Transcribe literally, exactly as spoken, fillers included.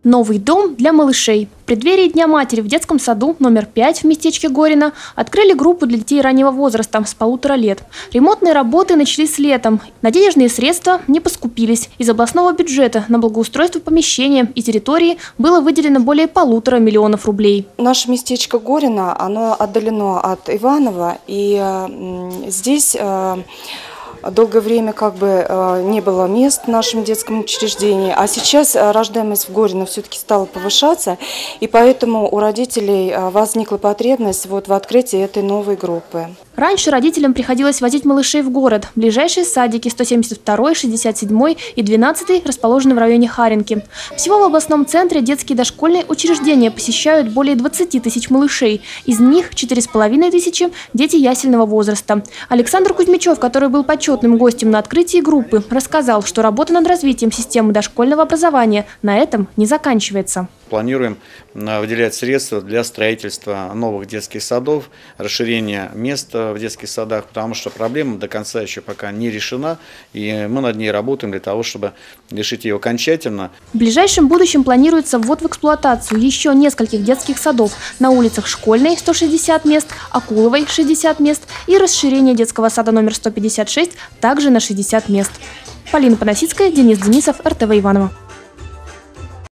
Новый дом для малышей. В преддверии Дня матери в детском саду номер пять в местечке Горино открыли группу для детей раннего возраста с полутора лет. Ремонтные работы начались летом. На денежные средства не поскупились. Из областного бюджета на благоустройство помещения и территории было выделено более полутора миллионов рублей. Наше местечко Горино, оно отдалено от Иваново, и э, здесь э, долгое время как бы э, не было мест в нашем детском учреждении, а сейчас э, рождаемость в Горино все-таки стала повышаться, и поэтому у родителей э, возникла потребность вот в открытии этой новой группы. Раньше родителям приходилось возить малышей в город. Ближайшие садики сто семьдесят второй, шестьдесят седьмой и двенадцатый расположены в районе Харинки. Всего в областном центре детские дошкольные учреждения посещают более двадцати тысяч малышей. Из них четыре с половиной тысячи – дети ясельного возраста. Александр Кузьмичев, который был почетным гостем на открытии группы, рассказал, что работа над развитием системы дошкольного образования на этом не заканчивается. Планируем выделять средства для строительства новых детских садов, расширения мест в детских садах, потому что проблема до конца еще пока не решена, и мы над ней работаем для того, чтобы решить ее окончательно. В ближайшем будущем планируется ввод в эксплуатацию еще нескольких детских садов на улицах Школьной – сто шестьдесят мест, Акуловой – шестьдесят мест и расширение детского сада номер сто пятьдесят шесть также на шестьдесят мест. Полина Поносицкая, Денис Денисов, эр тэ вэ Иваново.